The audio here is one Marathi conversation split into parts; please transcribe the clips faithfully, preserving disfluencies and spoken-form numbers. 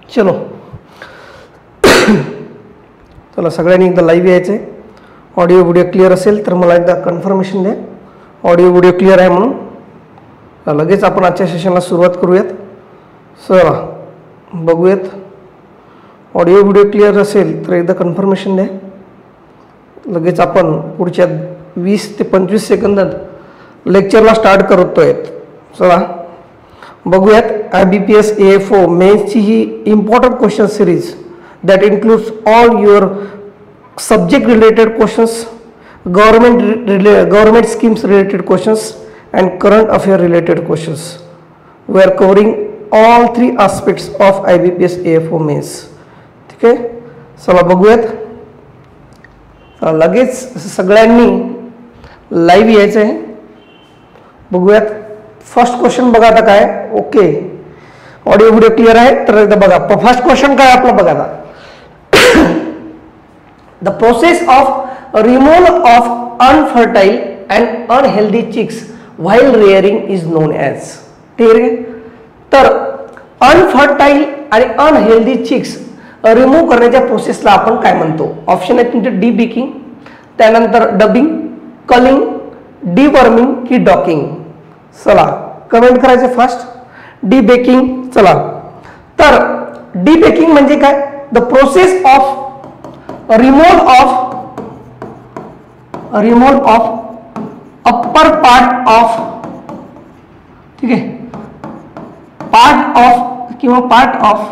चलो चला सगळ्यांनी एकदा लाईव्ह यायचं आहे. ऑडिओ व्हिडिओ क्लिअर असेल तर मला एकदा कन्फर्मेशन द्या ऑडिओ व्हिडिओ क्लिअर आहे म्हणून. लगेच आपण आजच्या सेशनला सुरुवात करूयात. चला बघूयात. ऑडिओ व्हिडिओ क्लिअर असेल तर एकदा कन्फर्मेशन द्या. लगेच आपण पुढच्या वीस ते पंचवीस सेकंदात लेक्चरला स्टार्ट करतोय. चला बघूयात. I B P S A F O मेन्सची ही important question series that includes all your subject related questions, government relay government schemes related questions and current affair related questions. We are covering all three aspects of I B P S A F O mains. ठीक आहे. चला बघूयात. लगेच सगळ्यांनी लाईव्ह यायचं आहे. बघूयात. फर्स्ट क्वेश्चन बघा आता काय. ओके ऑडिओ व्हिडिओ क्लिअर आहे तर एकदा बघा. फर्स्ट क्वेश्चन काय आपलं बघा आता. The process of removal of unfertile and unhealthy chicks while rearing is known as. ठीक आहे. तर अनफर्टाईल आणि अनहेल्दी चिक्स रिमूव्ह करण्याच्या प्रोसेसला आपण काय म्हणतो. ऑप्शन आहे तुमचे डी बेकिंग, त्यानंतर डबिंग, कलिंग, डी वर्मिंग की डॉकिंग. चला कमेंट करायचे फास्ट. Debeaking. चला तर डी बेकिंग म्हणजे काय. The process of removal of removal of upper part of, ठीक आहे, पार्ट ऑफ किंवा पार्ट ऑफ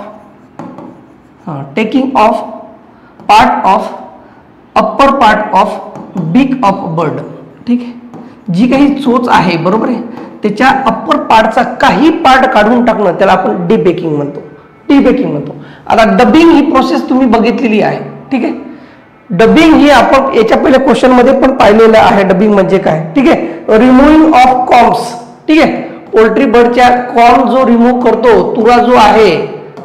हां taking off part of upper part of beak of bird. ठीक आहे. जी काही चोच आहे बरोबर आहे त्याच्या अप्पर पार्टचा काही पार्ट काढून टाकणं त्याला आपण डी बेकिंग म्हणतो. डी बेकिंग म्हणतो. आता डबिंग ही प्रोसेस तुम्ही बघितलेली आहे. ठीक आहे. डबिंग ही आपण याच्या पहिल्या क्वेश्चन मध्ये पण पाहिलेलं आहे. डबिंग म्हणजे काय. ठीक आहे. Removing of combs. ठीक आहे. पोल्ट्री बर्डच्या कॉर्न जो रिमूव्ह करतो, तुरा जो आहे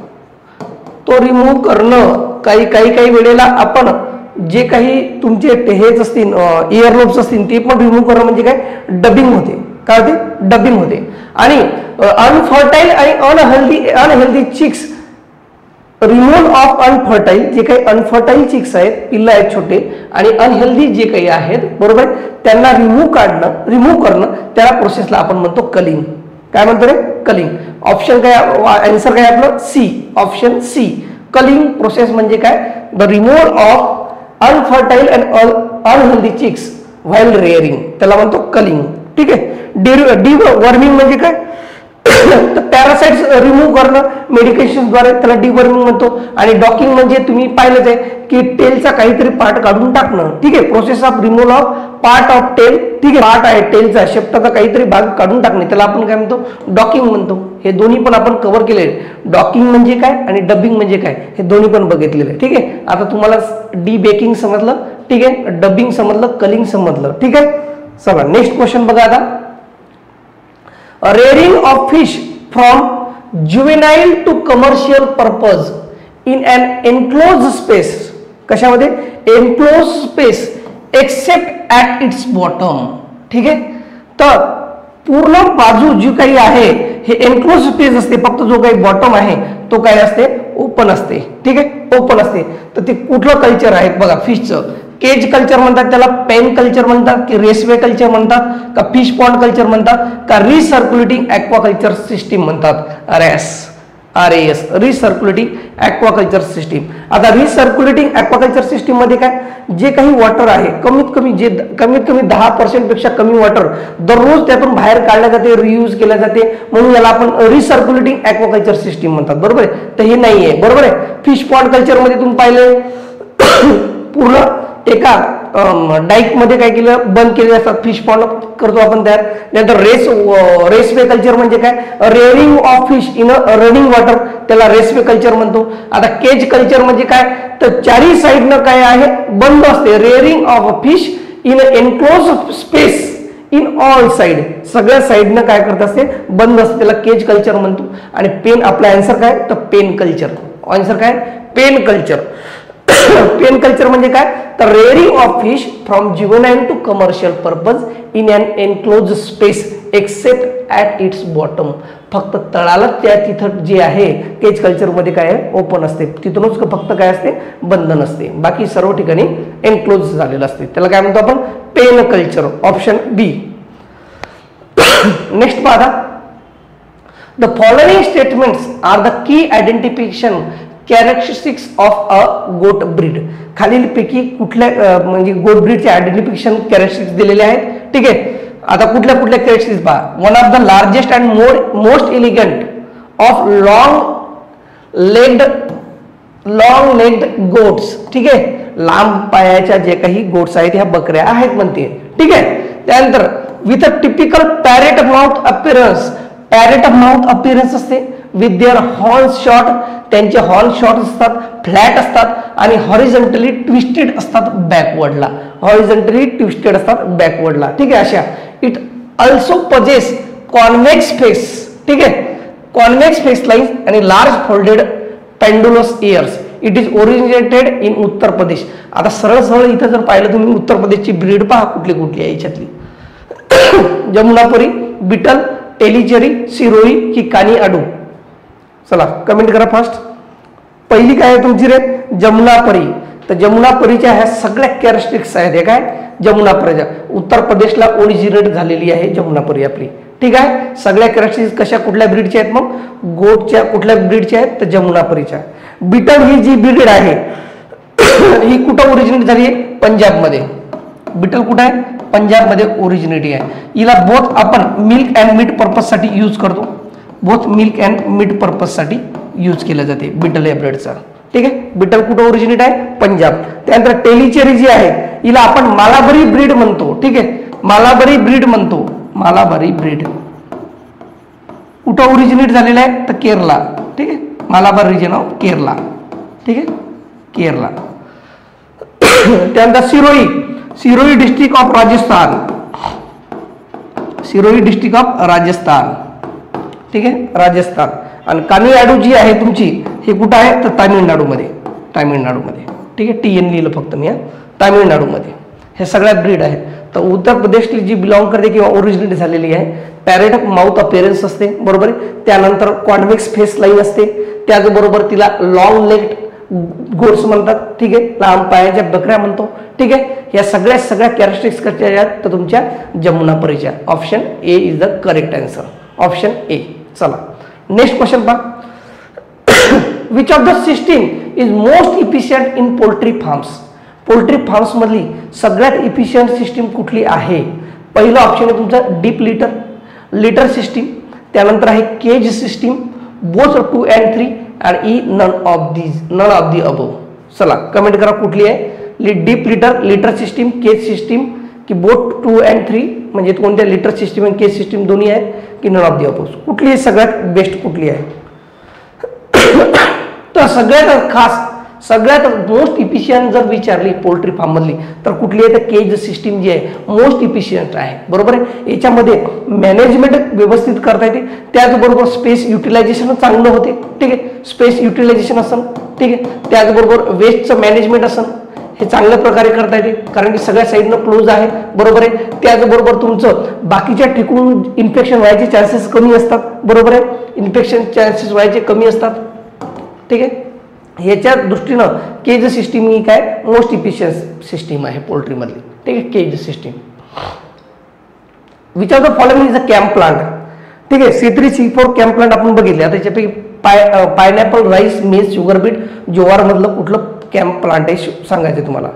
तो रिमूव्ह करणं. काही काही काही वेळेला आपण जे काही तुमचे हेच असतील इयरलोब्स असतील ते पण रिमूव्ह करणं म्हणजे काय डबिंग होते. काय होते डबिंग होते. आणि अनफर्टाईल आणि unhealthy unhealthy chicks removal of unfertile, जे काही अनफर्टाईल चिक्स आहेत, पिल्लं आहेत छोटे, आणि अनहेल्दी जे काही आहेत बरोबर त्यांना रिमूव्ह काढणं रिमूव्ह करणं त्याला प्रोसेसला आपण म्हणतो कलिंग. काय म्हणतो रे कलिंग. ऑप्शन काय आन्सर काय आपलं C. Option C. Culling process म्हणजे काय the removal of unfertile and unhealthy chicks while rearing त्याला म्हणतो कलिंग. ठीक आहे. डी डी वर्मिंग म्हणजे काय तर पॅरासाइट्स रिमूव्ह करणं मेडिकेशनद्वारे त्याला डी वर्मिंग म्हणतो. आणि डॉकिंग म्हणजे तुम्ही पाहिलंच आहे की टेलचा काहीतरी पार्ट काढून टाकणं. ठीक आहे. Process of removal of part of tail. ठीक आहे. पार्ट आहे टेलचा शेपटाचा काहीतरी भाग काढून टाकणे त्याला आपण काय म्हणतो डॉकिंग म्हणतो. हे दोन्ही पण आपण कव्हर केले. डॉकिंग म्हणजे काय आणि डबिंग म्हणजे काय हे दोन्ही पण बघितलेले. ठीक आहे. आता तुम्हाला डी बेकिंग समजलं. ठीक आहे. डबिंग समजलं, कलिंग समजलं. ठीक आहे. चला नेक्स्ट क्वेश्चन बघा आता. Rearing of fish from juvenile to commercial purpose in an enclose space. कशामध्ये enclose space except at its bottom. ठीक आहे. तर पूर्ण बाजू जी काही आहे हे एनक्लोज स्पेस असते. फक्त जो काही बॉटम आहे तो काय असते ओपन असते. ठीक आहे. ओपन असते. तर ते कुठलं कल्चर आहे बघा फिशचं. केज कल्चर म्हणतात त्याला, पेन कल्चर म्हणतात की रेसवे कल्चर म्हणतात का फिश पॉन्ड कल्चर म्हणतात का रिसर्क्युलेटिंग ॲक्वाकल्चर सिस्टीम म्हणतात. R S R S recirculating aquaculture system. आता रिसर्क्युलेटिंग ॲक्वाकल्चर सिस्टीम मध्ये काय जे काही वॉटर आहे कमीत कमी जे कमीत कमी दहा पर्सेंट पेक्षा कमी वॉटर दररोज त्यातून बाहेर काढल्या जाते, रियूज केल्या जाते, म्हणून याला आपण रिसर्क्युलेटिंग ॲक्वाकल्चर सिस्टीम म्हणतात. बरोबर आहे. तर हे नाही आहे. बरोबर आहे. फिश पॉन्ड कल्चर मध्ये तुम्ही पाहिलं पूर्ण एका डाईक मध्ये काय केलं बंद केले असतात फिश पॉन्ड करतो आपण तयार. नंतर रेस रेसवे कल्चर म्हणजे काय rearing of fish in a running water त्याला रेसवे कल्चर म्हणतो. आता केज कल्चर म्हणजे काय तर चारी साईडनं काय आहे बंद असते. Rearing of fish in a enclose space in all side सगळ्या साईडनं काय करत असते बंद असते त्याला केज कल्चर म्हणतो. आणि पेन आपला आन्सर काय तर पेन कल्चर. आन्सर काय पेन कल्चर. पेन कल्चर म्हणजे काय तर rearing of fish from juvenile to commercial purpose in an enclose space except at its bottom. फक्त तळाला त्या तिथं जे आहे केज कल्चरमध्ये काय आहे ओपन असते, तिथूनच फक्त काय असते बंद नसते, बाकी सर्व ठिकाणी एनक्लोज झालेलं असते. त्याला काय म्हणतो आपण pen culture. Option B. Next पाहा. The following statements are the key identification characteristics of a goat breed. खालीलपैकी कुठल्या म्हणजे गोट ब्रीडचे आयडेंटिफिकेशन कॅरेक्टरिस्टिक्स दिलेले आहेत. ठीक आहे. आता कुठल्या कुठल्या कॅरेक्टरिस्टिक्स पहा. One of the largest and more most elegant of long legged long legged goats. ठीक आहे. लांब पायाच्या जे काही गोट्स आहेत ह्या बकऱ्या आहेत म्हणते. ठीक आहे. त्यानंतर with a typical parrot mouth appearance. Parrot mouth appearance असते विथ देअर हॉर्न्स शॉर्ट. त्यांचे हॉर्न शॉर्ट असतात, फ्लॅट असतात आणि हॉरिझॉन्टली ट्विस्टेड असतात बॅकवर्डला. हॉरिझॉन्टली ट्विस्टेड असतात बॅकवर्डला. ठीक आहे. अशा it also possesses convex face. ठीक आहे. कॉन्व्हेक्स फेस लाईन्स आणि large folded pendulous ears. It is originated in Uttar Pradesh. आता सरळ सरळ इथं जर पाहिलं तुम्ही उत्तर प्रदेशची ब्रीड पहा कुठली कुठली आहे याच्यातली. जमुनापुरी, बिटल, टेलिचेरी, सिरोही की कानी आडू. चला कमेंट करा फास्ट. पहिली काय आहे तुमची रे जमुनापरी. तर जमुनापरीच्या ह्या सगळ्या कॅरेक्टरिस्टिक्स आहेत. हे काय जमुनापरीच्या उत्तर प्रदेशला ओरिजिनेट झालेली आहे जमुनापरी आपली. ठीक आहे. सगळ्या कॅरेक्टरिस्टिक्स कशा कुठल्या ब्रीडच्या आहेत मग गोटच्या कुठल्या ब्रीडच्या आहेत तर जमुनापरीच्या. बिटल ही जी ब्रीड आहे ही कुठं ओरिजिनेट झाली आहे पंजाबमध्ये. बिटल कुठं आहे पंजाबमध्ये ओरिजिनेटी आहे. हिला बोथ आपण मिल्क अँड मीट पर्पजसाठी यूज करतो. बोथ मिल्क अँड मीट पर्पजसाठी यूज केलं जाते बिटल या ब्रीडचा. ठीक आहे. बिटल कुठं ओरिजिनेट आहे पंजाब. त्यानंतर टेलिचेरी जी आहे हिला आपण मालाबरी ब्रीड म्हणतो. ठीक आहे. मालाबरी ब्रीड म्हणतो. मालाबरी ब्रीड कुठं ओरिजिनेट झालेलं आहे तर केरला. ठीक आहे. Malabar region of Kerala. ठीक आहे. केरला. त्यानंतर Sirohi. Sirohi district of Rajasthan. Sirohi district of Rajasthan. ठीक आहे. राजस्थान. आणि कानीआडू जी आहे तुमची हे कुठं आहे तर तामिळनाडूमध्ये. तामिळनाडूमध्ये. ठीक आहे. टी एन लिहिलं फक्त मी. तामिळनाडूमध्ये हे सगळ्या ब्रीड आहेत. तर उत्तर प्रदेशची जी बिलॉंग करते किंवा ओरिजिनेट झालेली आहे पॅरेट माउथ अपीअरन्स असते बरोबर आहे. त्यानंतर कॉन्व्हेक्स फेस लाईन असते. त्याचबरोबर तिला लॉंग लेग्ड गोट्स म्हणतात. ठीक आहे. लांब पायाच्या बकऱ्या म्हणतो. ठीक आहे. या सगळ्या सगळ्या कॅरेक्टरिस्टिक्स कशा आहेत तर तुमच्या जमुनापरीच्या. Option A is the correct answer. Option A. चला नेक्स्ट क्वेश्चन पहा. Which of the system is most efficient in poultry farms. Poultry farms मधली सगळ्यात इफिशियंट सिस्टीम कुठली आहे. पहिलं ऑप्शन आहे तुमचा डीप लिटर लिटर सिस्टीम. त्यानंतर आहे cage system, both two and three आणि E none of these none of the above. चला कमेंट करा कुठली आहे. Deep litter litter system, cage system की बोथ टू अँड थ्री म्हणजे कोणत्या लिटर सिस्टीम आणि केज सिस्टीम दोन्ही आहेत की नन ऑफ दी अबव. कुठली सगळ्यात बेस्ट कुठली आहे तर सगळ्यात खास सगळ्यात मोस्ट इफिशियंट जर विचारली पोल्ट्री फार्म मधली तर कुठली आहे तर केज सिस्टीम जी आहे मोस्ट इफिशियंट आहे बरोबर आहे. याच्यामध्ये मॅनेजमेंट व्यवस्थित करता येते. त्याचबरोबर स्पेस युटिलायझेशन चांगलं होते. ठीक आहे. स्पेस युटिलायझेशन असेल. ठीक आहे. त्याचबरोबर वेस्टचं मॅनेजमेंट असेल हे चांगल्या प्रकारे करता येते कारण की सगळ्या साईडनं क्लोज आहे बरोबर आहे. त्याचबरोबर तुमचं बाकीच्या ठिकाणून इन्फेक्शन व्हायचे चान्सेस कमी असतात बरोबर आहे. इन्फेक्शन चान्सेस व्हायचे कमी असतात. ठीक आहे. ह्याच्या दृष्टीनं केज सिस्टीम ही काय मोस्ट इफिशियंट सिस्टीम आहे पोल्ट्रीमधली. ठीक आहे. Cage system. Which of the following is a कॅम्प प्लांट. ठीक आहे. सी थ्री सी फोर कॅम्प प्लांट आपण बघितले. आता त्याच्यापैकी pie pineapple, rice, maize, sugar beet, jowar मधलं कुठलं कॅम्प प्लांट आहे सांगायचं तुम्हाला.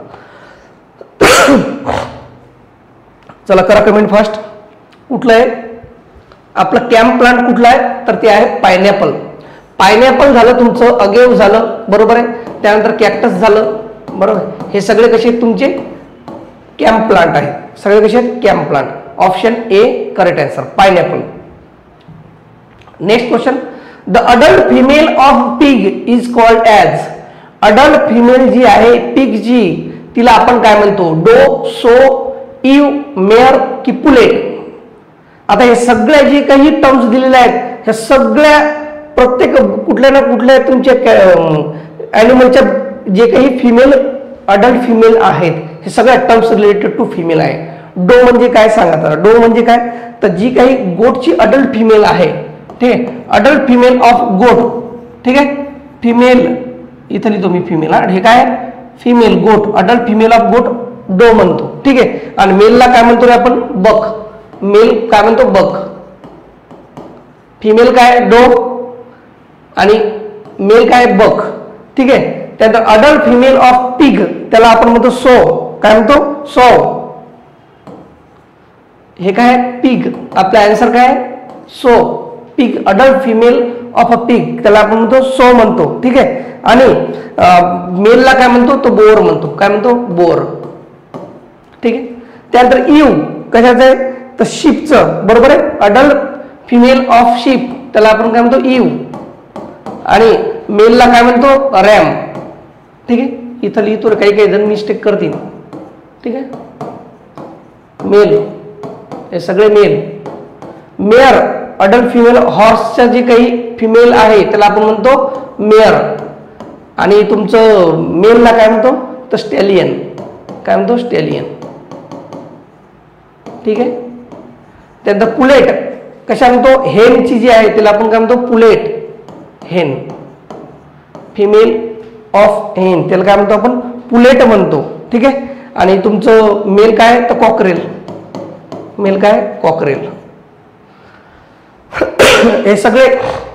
चला करा कमेंट फास्ट. कुठलं आहे आपलं कॅम्प प्लांट कुठलं आहे तर ते आहे पायनॅपल. पायनॅपल झालं तुमचं, अगेव झालं बरोबर आहे. त्यानंतर कॅक्टस झालं बरोबर. हे सगळे कसे आहेत तुमचे कॅम्प प्लांट आहेत. सगळे कसे आहेत कॅम्प plant. Option A correct answer pineapple. Next question. The adult female of pig is called as. Adult female जी आहे पिग जी तिला आपण काय म्हणतो डो, सो, इव, मेअर की पुलेट. आता हे सगळ्या जे काही टर्म्स दिलेले आहेत ह्या सगळ्या प्रत्येक कुठल्या ना कुठल्या तुमच्या ॲनिमलच्या जे काही फिमेल अडल्ट फिमेल आहेत हे सगळ्या टर्म्स रिलेटेड टू फिमेल आहे. डो म्हणजे काय सांगा तर. डो म्हणजे काय तर जी काही गोटची अडल्ट फिमेल आहे, ठीक आहे, अडल्ट फिमेल ऑफ गोट, ठीक आहे, फिमेल इथं लिहितो मी फिमेल, हे काय फिमेल गोट, अडल्ट फिमेल ऑफ गोट डो म्हणतो, ठीक आहे. आणि मेलला काय म्हणतो रे आपण बक, मेल काय म्हणतो बक, फिमेल काय डो आणि मेल काय बक, ठीक आहे. त्यानंतर अडल्ट फिमेल ऑफ पिग त्याला आपण म्हणतो सो, काय म्हणतो सो, हे काय पिग, आपला आन्सर काय sow, pig, adult female of a pig त्याला आपण म्हणतो सो म्हणतो, ठीक आहे. आणि मेलला काय म्हणतो तो बोर म्हणतो, काय म्हणतो बोर, ठीक आहे. त्यानंतर यू कशाचं आहे तर शिपचं, बरोबर आहे, अडल्ट फिमेल ऑफ शिप त्याला आपण काय म्हणतो यू, आणि मेलला काय म्हणतो रॅम, ठीक आहे. इथं लिहितो काही काही जण मिस्टेक करतील, ठीक आहे. मेल हे सगळे मेल. मेयर अडल्ट फिमेल हॉर्सच्या जे काही फिमेल आहे त्याला आपण म्हणतो मेयर, आणि तुमचं मेलला काय म्हणतो तर स्टॅलियन, काय म्हणतो स्टॅलियन, ठीक आहे. त्यानंतर पुलेट कशा म्हणतो हेनची जी आहे त्याला आपण काय म्हणतो पुलेट, हेन, फिमेल ऑफ हेन त्याला काय म्हणतो आपण पुलेट म्हणतो, ठीक आहे. आणि तुमचं मेल काय तर कॉकरेल, मेल काय कॉकरेल. हे सगळे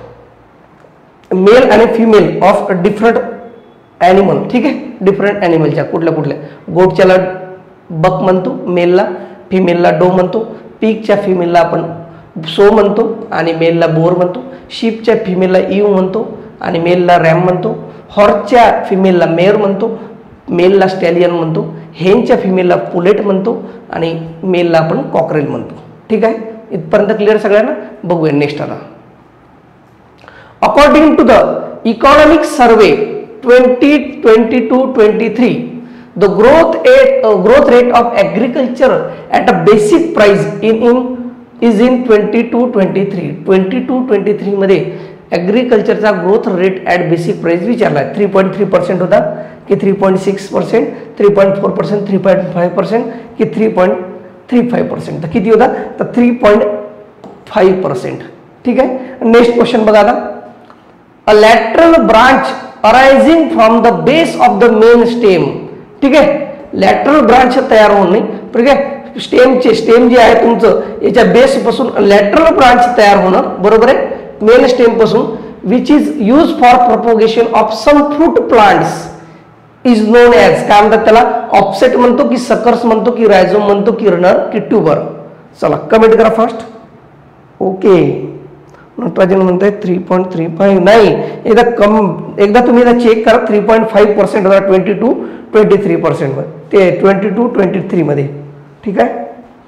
मेल आणि फिमेल ऑफ डिफरंट ॲनिमल, ठीक आहे, डिफरंट ॲनिमलच्या कुठल्या कुठल्या, गोटच्याला बक म्हणतो, मेलला, फिमेलला डो म्हणतो, पिगच्या फिमेलला आपण सो म्हणतो आणि मेलला बोर म्हणतो, शिपच्या फिमेलला यू म्हणतो आणि मेलला रॅम म्हणतो, हॉर्सच्या फिमेलला मेयर म्हणतो, मेलला स्टॅलियन म्हणतो, हेनच्या फिमेलला पुलेट म्हणतो आणि मेलला आपण कॉकरेल म्हणतो, ठीक आहे. इथपर्यंत क्लिअर सगळ्यांना. बघूया नेक्स्ट आता. According to the economic survey twenty twenty two twenty three the growth at growth rate of agriculture at a basic price in in is in twenty two twenty three twenty two twenty three मध्ये ॲग्रिकल्चरचा growth rate at basic price विचारला आहे. थ्री पॉईंट थ्री पर्सेंट होता की three point six percent, three point four percent, three point five percent की three point three five percent, तर किती होता तर थ्री पॉईंट फाईव्ह पर्सेंट, ठीक आहे. नेक्स्ट क्वेश्चन बघा आता. A lateral branch arising from the base of the main stem, ठीक आहे, लॅटरल ब्रांच तयार होऊन नाही, ठीक आहे, स्टेमचे स्टेम जे आहे तुमचं याच्या बेस पासून लॅटरल ब्रांच तयार होणं, बरोबर आहे, मेन स्टेम पासून, which is use for propagation of some fruit plants is known as, काय म्हणतात त्याला ऑफसेट म्हणतो की सकर्स म्हणतो की रायझोम म्हणतो की रनर की ट्यूबर. चला कमेंट करा फास्ट. ओके नटराजन म्हणताय थ्री पॉईंट थ्री फाईव्ह नाही, एकदा कम एकदा तुम्ही एकदा चेक करा. थ्री पॉईंट फाईव्ह पर्सेंट होता twenty two twenty three percent ते ट्वेंटी टू ट्वेंटी थ्री मध्ये, ठीक आहे.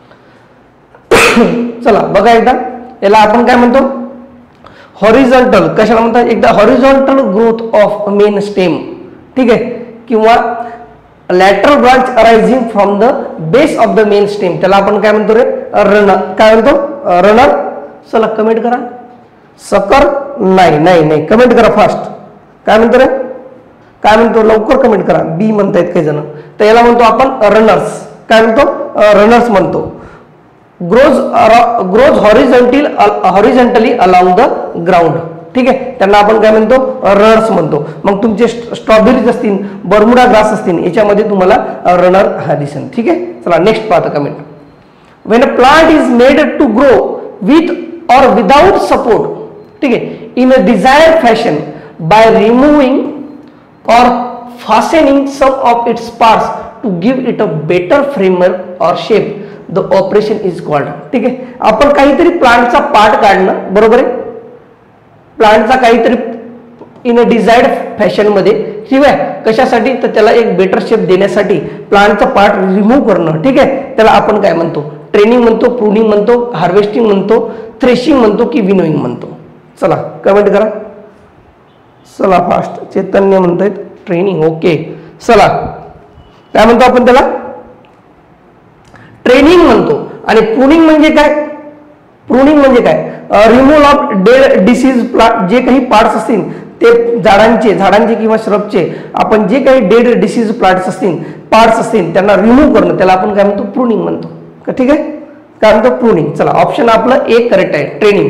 चला बघा एकदा याला आपण काय म्हणतो हॉरिझॉन्टल, कशाला म्हणतात एकदा horizontal growth of main stem, ठीक आहे, किंवा lateral branch arising from the base of the main stem त्याला आपण काय म्हणतो रे रनर, काय म्हणतो रनर. चला कमेंट करा. सकर नाही नाही नाही कमेंट करा फास्ट. काय म्हणतो रे काय म्हणतो लवकर कमेंट करा. बी म्हणतायत काही जण, तर याला म्हणतो आपण रनर्स, काय म्हणतो रनर्स म्हणतो. Grows grows horizontal horizontally along the ground, ठीक आहे, त्यांना आपण काय म्हणतो रनर्स म्हणतो. मग तुमचे स्ट्रॉबेरीज असतील, बर्मुडा ग्रास असतील, याच्यामध्ये तुम्हाला रनर हा दिसेल, ठीक आहे. चला नेक्स्ट पाहता comment. When a plant is made to grow with or without support, ठीक आहे, in a desired fashion by removing or fastening some of its parts to give it a better framework or shape, the operation is called, ठीक आहे. आपण काहीतरी प्लांटचा पार्ट काढणं, बरोबर आहे, प्लांटचा काहीतरी इन अ डिझायर्ड फॅशन मध्ये, ठीक आहे, कशासाठी तर त्याला एक बेटर शेप देण्यासाठी प्लांटचा पार्ट रिमूव्ह करणं, ठीक आहे, त्याला आपण काय म्हणतो ट्रेनिंग म्हणतो, प्रूनिंग म्हणतो, हार्वेस्टिंग म्हणतो, थ्रेशिंग म्हणतो की विनोइंग म्हणतो. चला कमेंट करा. चला फास्ट. चैतन्य म्हणतायत ट्रेनिंग. ओके चला काय म्हणतो आपण त्याला ट्रेनिंग म्हणतो. आणि प्रूनिंग म्हणजे काय, प्रूनिंग म्हणजे काय removal of dead disease plant, जे काही पार्ट्स असतील ते झाडांचे झाडांचे किंवा श्रबचे आपण जे काही डेड डिसीज प्लांट्स असतील पार्ट्स असतील त्यांना रिमूव्ह करणं त्याला आपण काय म्हणतो प्रूनिंग म्हणतो का ठीक आहे काय म्हणतो प्रूनिंग. चला ऑप्शन आपलं एक करेक्ट आहे training.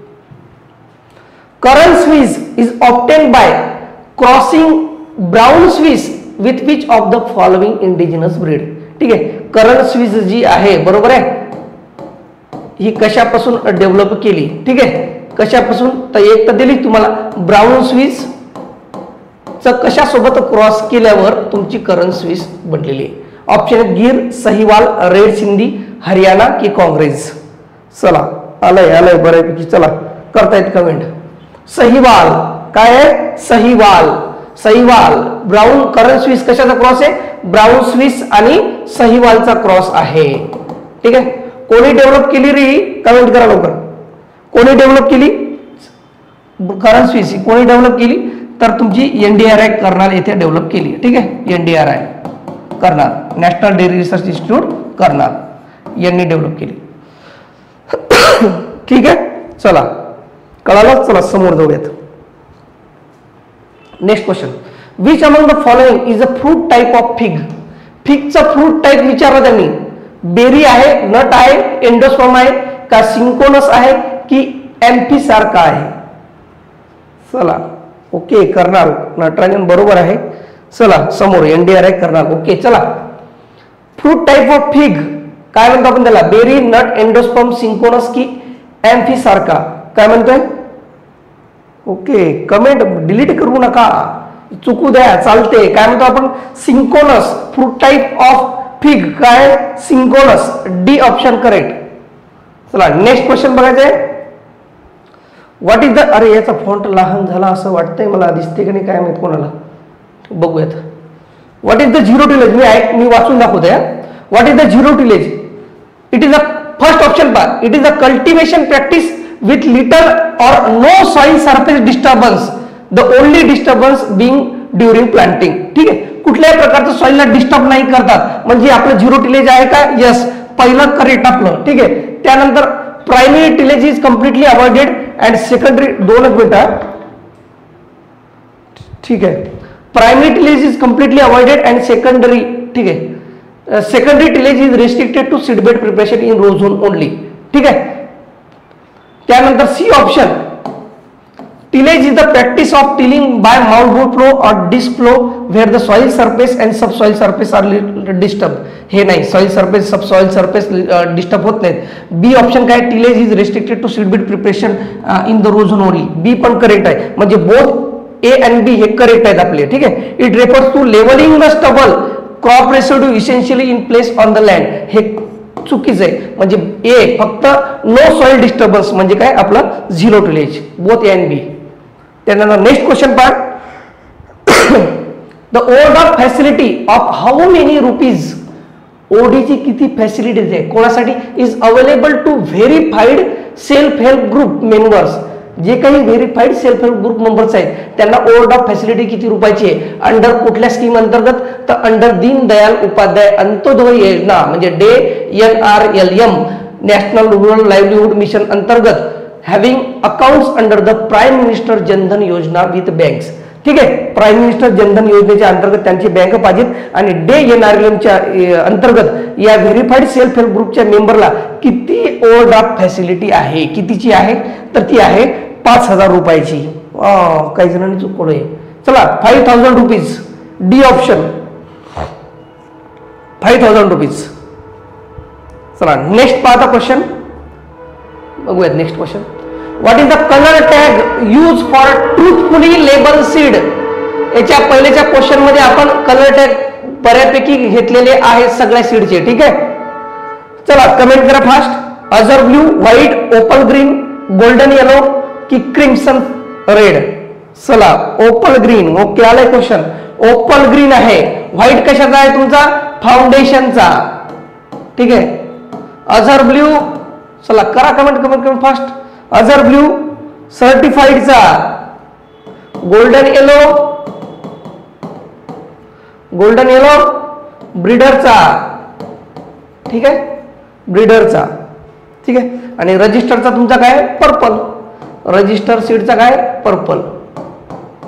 Karan Swiss is obtain by crossing brown Swiss with which of the following indigenous breed. ठीक आहे करंट स्विस जी आहे बरोबर आहे ही कशापासून डेव्हलप केली ठीक आहे कशापासून तर एक तर दिली तुम्हाला ब्राउन स्विस च कशासोबत क्रॉस केल्यावर तुमची करंट स्विस बनलेली आहे. ऑप्शन गिर सहीवाल रेड सिंधी हरियाणा की काँग्रेस. चला आलंय आलंय बऱ्यापैकी चला करतायत कमेंट. सहीवाल काय आहे सहीवाल सहीवाल ब्राउन करंट स्विस कशाचा क्रॉस आहे ब्राउन स्विस आणि सहीवालचा क्रॉस आहे. ठीक आहे कोणी डेव्हलप केली रे कमेंट करा लवकर. कोणी डेव्हलप केली करंट स्विस कोणी डेव्हलप केली तर तुमची एनडीआरआय करनाल येथे डेव्हलप केली. ठीक आहे NDRI Karnal national dairy research institute Karnal यांनी डेव्हलप केली. ठीक आहे चला कळालं चला समोर जाऊयात. Next question which among the following is a fruit type of fig. फिगचा फ्रूट टाइप विचारला त्यांनी. बेरी आहे नट आहे एंडोस्पर्म आहे का सिंकोनस आहे की एम्फी सारखा आहे. चला ओके करनाल नटराजन बरोबर आहे. चला समोर एनडीआरआय करनाल ओके. चला फ्रूट टाइप ऑफ फिग काय म्हणतो आपण त्याला बेरी नट एंडोस्पर्म सिंकोनस की एम्फी सारखा काय म्हणतोय. ओके कमेंट डिलीट करू नका चुकू द्या चालते. काय म्हणतो आपण syconus fruit type of fig काय सिंकोनस डी ऑप्शन करेक्ट. चला नेक्स्ट क्वेश्चन बघायचंय. व्हॉट इज द अरे याचा फॉन्ट लहान झाला असं वाटतंय मला दिसते की नाही काय माहित कोणाला बघूयात. What is the zero tillage मी मी वाचून दाखवतोय. What is the zero tillage it is the first option पार it is the cultivation practice with little or no soil surface disturbance the only disturbance being during planting. ठीक आहे कुठल्याही प्रकारचं सॉइलला डिस्टर्ब नाही करतात म्हणजे आपलं झिरो टिलेज आहे का यस पहिलं करेक्ट आपलं. ठीक आहे त्यानंतर primary tillage is completely avoided and secondary दोनच मिनिटं ठीक आहे primary tillage is completely avoided and secondary ठीक आहे secondary tillage is restricted to seedbed preparation in row zone only. ठीक आहे त्यानंतर C option tillage is the practice of tilling by mount plough और disk plough where the soil surface and subsoil surface are disturb. हे नाही soil surface subsoil surface disturb होत नाहीत. बी ऑप्शन काय tillage is restricted to seedbed preparation in the row zone only. B पण करेक्ट आहे म्हणजे बोथ ए अँड बी हे करेक्ट आहेत आपले. ठीक आहे it refers to levelling the stubble crop residue essentially in place on the land. हे चुकीचं आहे म्हणजे ए फक्त नो सॉइल डिस्टर्बन्स म्हणजे काय आपला zero tillage both A and B. त्यानंतर next question part the overdraft facility of how many rupees ओडीची किती फॅसिलिटीज आहे कोणासाठी is available to verified self help group members. जे काही verified self help group members आहेत त्यांना ओव्हरड्राफ्ट फॅसिलिटी किती रुपयाची आहे अंडर कुठल्या स्कीम अंतर्गत तर अंडर दीनदयाल उपाध्याय अंत्योदय योजना म्हणजे DAY N R L M national rural livelihood mission अंतर्गत having accounts under the prime minister Jan Dhan Yojana with banks. ठीक आहे प्राईम मिनिस्टर जनधन योजनेच्या अंतर्गत त्यांची बँक पाहिजेत आणि डे एन आर एल एमच्या अंतर्गत या व्हेरीफाईड सेल्फ हेल्प ग्रुपच्या मेंबरला किती ओव्हरड्राफ्ट फॅसिलिटी आहे कितीची आहे तर ती आहे पाच हजार रुपयाची. काही जणांनी चुकवलंय. चला five thousand rupees D option five thousand rupees. चला नेक्स्ट पाहता क्वेश्चन बघूयात. Next question what is the colour tag use for truthfully label seed. याच्या पहिल्याच्या क्वेश्चन मध्ये आपण कलर टॅग बऱ्यापैकी घेतलेले आहेत सगळ्या सीडचे. ठीक आहे चला कमेंट करा fast. Azure blue white opal green golden yellow की क्रिम्सन रेड. चला ओपल ग्रीन ओके आलाय क्वेश्चन. ओपल ग्रीन आहे. व्हाईट कशाचा आहे तुमचा फाउंडेशनचा. ठीक आहे अझर ब्ल्यू चला करा comment comment comment fast. Azure blue सर्टिफाईडचा. गोल्डन येलो गोल्डन येलो ब्रीडरचा. ठीक आहे ब्रीडरचा. ठीक आहे आणि रजिस्टरचा तुमचा काय पर्पल. रजिस्टर सीडचा काय पर्पल.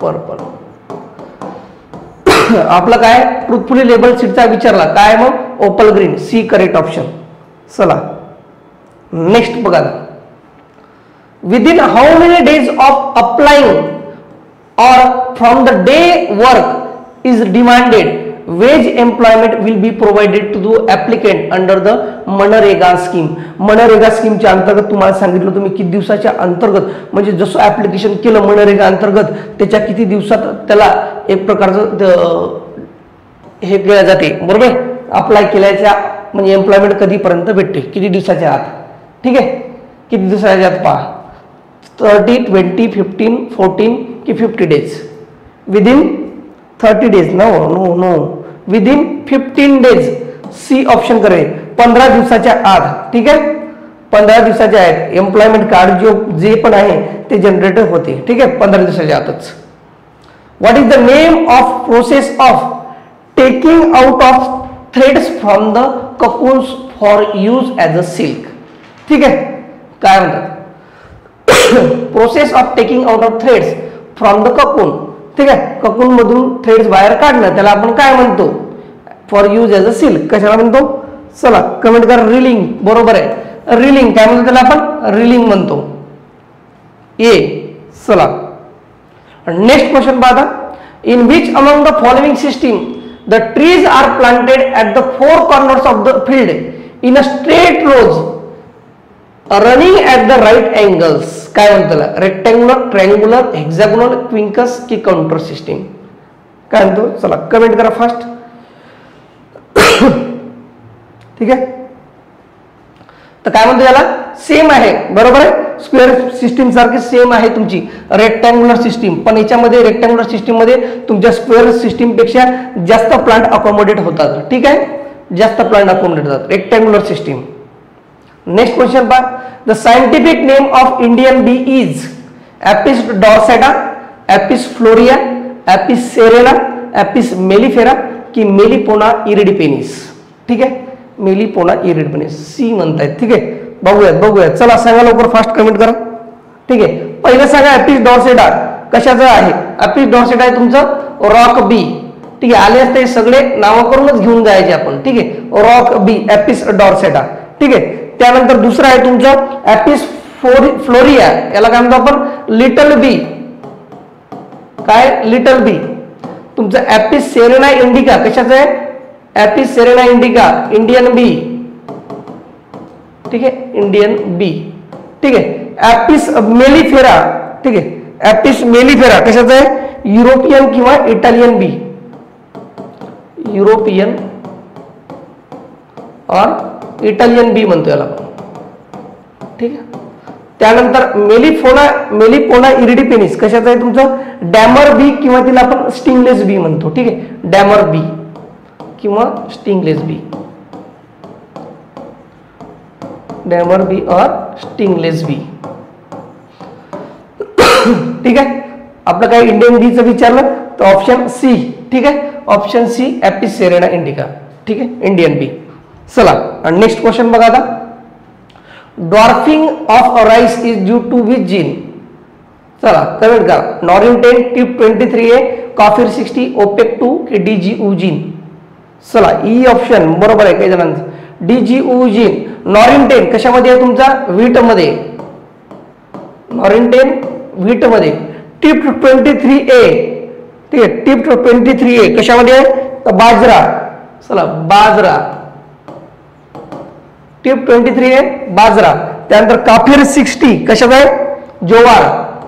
पर्पल. आपलं काय ट्रुथफुली लेबल सीटचा विचारला काय मग opal green. C correct option. चला नेक्स्ट बघा. Within how many days of applying or from the day work is demanded wage employment will be provided to the applicant under the MNREGA scheme. MNREGA स्कीमच्या अंतर्गत तुम्हाला सांगितलं तुम्ही किती दिवसाच्या अंतर्गत म्हणजे जसं ऍप्लिकेशन केलं मनरेगा अंतर्गत त्याच्या किती दिवसात त्याला एक प्रकारचं हे केलं जाते बरोबर. अप्लाय केल्याच्या म्हणजे एम्प्लॉयमेंट कधीपर्यंत भेटते किती दिवसाच्या आत. ठीक आहे किती दिवसाच्या आत पहा. थर्टी ट्वेंटी फिफ्टीन फोर्टीन की fifty days. Within thirty days no no no within fifteen days. C option करेल पंधरा दिवसाच्या आत. ठीक आहे पंधरा दिवसाच्या आत एम्प्लॉयमेंट कार्ड जो जे पण आहे ते जनरेट होते. ठीक आहे पंधरा दिवसाच्या आतच. What is the name of process of taking out of threads from the cocoons for use as a silk. ठीक आहे काय म्हणतात process of taking out of threads from the cocoon. ठीक आहे ककून मधून थ्रेड्स बाहेर काढणं त्याला आपण काय म्हणतो for use as a silk कशाला म्हणतो. चला कमेंट करा. रिलिंग बरोबर आहे. रिलिंग काय म्हणतो त्याला आपण रिलिंग म्हणतो. ए. चला नेक्स्ट क्वेश्चन पाहता. In which among the following system the trees are planted at the four corners of the field in a straight rows running at the right angles. काय म्हणतो त्याला रेक्टँग्युलर ट्रँग्युलर हेक्झॅगोनल क्विंकस की काउंटर सिस्टीम काय म्हणतो. चला कमेंट करा फास्ट. ठीक आहे तर काय म्हणतो याला सेम आहे बरोबर आहे. स्क्वेअर सिस्टीम सारखी सेम आहे तुमची रेक्टँग्युलर सिस्टीम पण याच्यामध्ये रेक्टँग्युलर सिस्टीम मध्ये तुमच्या स्क्वेअर सिस्टीम पेक्षा जास्त प्लांट अकोमोडेट होतात. ठीक आहे जास्त प्लांट अकोमोडेट होतात रेक्टँग्युलर सिस्टीम. नेक्स्ट क्वेश्चन पहा. The scientific name of Indian bee is Apis dorsata Apis florea Apis cerana Apis mellifera की मेलिपोना इरिडिपेनिस. ठीक आहे मेलिपोना इरिडिपेनिस. सी म्हणतायत. ठीक आहे बघूयात बघूयात. चला सांगा लवकर फास्ट कमेंट करा. ठीक आहे पहिलं सांगा ॲपिस डॉर्सेटा कशाचं आहे. ॲपिस डॉर्सेटा आहे तुमचं रॉक बी. ठीक आहे आले असते सगळे नावं करूनच घेऊन जायचे आपण. ठीक आहे रॉक बी ॲपिस डॉर्सेटा. ठीक आहे त्यानंतर दुसरं आहे तुमचं ॲपिस फ्लोरिया याला काय म्हणतो आपण लिटल बी. काय लिटल बी. तुमचं ॲपिस सेरेना इंडिका कशाचं आहे Apis cerana indica Indian bee. ठीक आहे इंडियन बी. ठीक आहे ॲपिस मेलिफेरा. ठीक आहे ॲपिस मेलिफेरा कशाचं आहे युरोपियन किंवा इटालियन बी. युरोपियन और इटालियन बी म्हणतो याला. ठीक आहे त्यानंतर मेलिफोना मेलिपोना इरिडिपेनिस कशाचं आहे तुमचं डॅमर बी किंवा तिला आपण स्टिंगलेस बी म्हणतो. ठीक आहे डॅमर बी किंवा स्टिंगलेस बी. डॅमर बी और स्टिंगलेस बी. ठीक आहे आपलं काय इंडियन बीचं विचारलं तर ऑप्शन सी. ठीक आहे option C Apis cerana indica. ठीक आहे इंडियन बी. चला आणि नेक्स्ट क्वेश्चन बघा आता. Dwarfing of rice is due to which gene. चला कमेंट करा. Norin ten tip twenty three A kafir sixty opaque two की डी जी उ जीन. चला ई ऑप्शन बरोबर आहे काही जणांचं. D geo woo gene. नॉरिन ten कशामध्ये आहे तुमचा व्हीट मध्ये. नॉरिन टेन व्हीट मध्ये. Tip twenty three A. ठीक आहे टिप ट्वेंटी थ्री ए कशामध्ये आहे बाजरा. चला बाजरा. टिप ट्वेंटी थ्री आहे बाजरा. त्यानंतर काफिर सिक्स्टी कशाचा आहे ज्वार.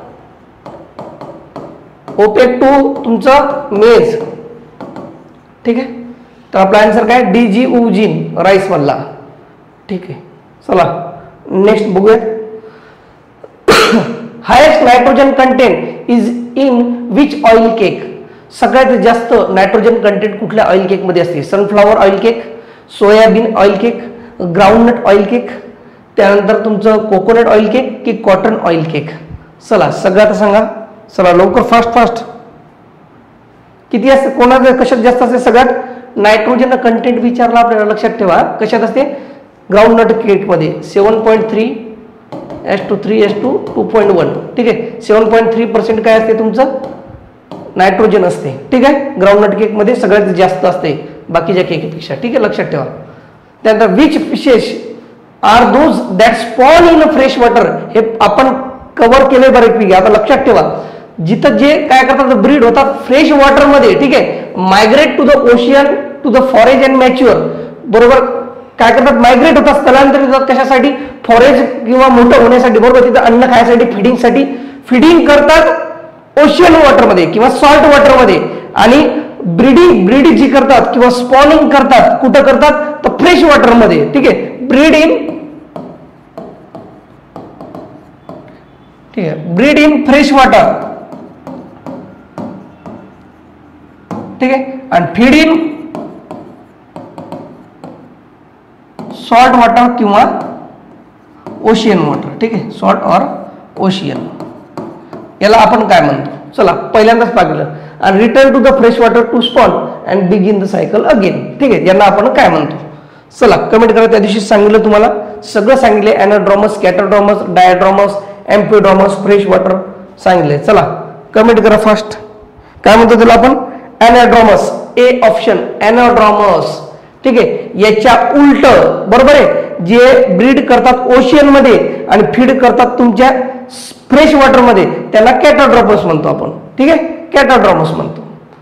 ओपेक टू तुमचं मेज. ठीक आहे तर आपला आन्सर काय D geo woo gene rice मधला. ठीक आहे चला नेक्स्ट बघूया. Highest nitrogen content is in which oil cake. सगळ्यात जास्त नायट्रोजन कंटेंट कुठल्या ऑइल केक मध्ये असते. Sunflower oil cake soybean oil cake groundnut oil cake त्यानंतर तुमचं कोकोनट ऑइल केक की कॉटन ऑइल केक. चला सगळ्यात सांगा. चला लवकर फास्ट फास्ट. किती असते कोणाचं कशात जास्त असते सगळ्यात नायट्रोजन कंटेंट विचारला आपल्याला लक्षात ठेवा कशात असते ग्राउंडनट केक मध्ये seven point three S two three S two two point one. ठीक आहे सेवन पॉईंट थ्री पर्सेंट काय असते तुमचं नायट्रोजन असते, ठीक आहे. ग्राउंडनट केकमध्ये सगळ्यात जास्त असते बाकीच्या केकपेक्षा, ठीक आहे, लक्षात ठेवा. त्यानंतर which fishes are those that spawn in fresh water, हे आपण कव्हर केले बऱ्यापैकी. आता लक्षात ठेवा, जिथं जे काय करतात ब्रीड होतात फ्रेश वॉटरमध्ये, ठीक आहे, migrate to the ocean to the forage and mature, बरोबर. काय करतात, मायग्रेट होतात, स्थलांतरित होतात. कशासाठी, फॉरेज किंवा मोठं होण्यासाठी, बरोबर. तिथं अन्न खाण्यासाठी, फिडिंगसाठी फिडिंग करतात ओशियन वॉटरमध्ये किंवा सॉल्ट वॉटरमध्ये. आणि ब्रीडिंग ब्रीड जी करतात किंवा स्पॉनिंग करतात कुठं करतात, तर फ्रेश वॉटरमध्ये, ठीक आहे. ब्रीड इन, ठीक आहे, ब्रीड इन फ्रेश वॉटर, ठीक आहे. आणि फीड इन सॉल्ट वॉटर किंवा ओशियन वॉटर, ठीक आहे, सॉल्ट ऑर ओशियन, याला आपण काय म्हणतो. चला पहिल्यांदाच पाहिलं. आणि return to the fresh water to spawn and begin the cycle again, ठीक आहे, यांना आपण काय म्हणतो. चला कमेंट करा. त्या दिवशी सांगितलं तुम्हाला सगळं सांगितले, एनाड्रॉमस, कॅटाड्रॉमस, डायड्रॉमस, एम्फिड्रॉमस, फ्रेश वॉटर सांगितले. चला कमेंट करा फास्ट. काय म्हणतो त्याला आपण, एनाड्रॉमस, ए ऑप्शन एनाड्रॉमस, ठीक आहे. याच्या उलट, बरोबर आहे, जे ब्रीड करतात ओशियन मध्ये आणि फीड करतात तुमच्या फ्रेश वॉटर मध्ये, त्याला कॅटाड्रॉमस म्हणतो आपण, ठीक आहे, कॅटाड्रॉमस म्हणतो.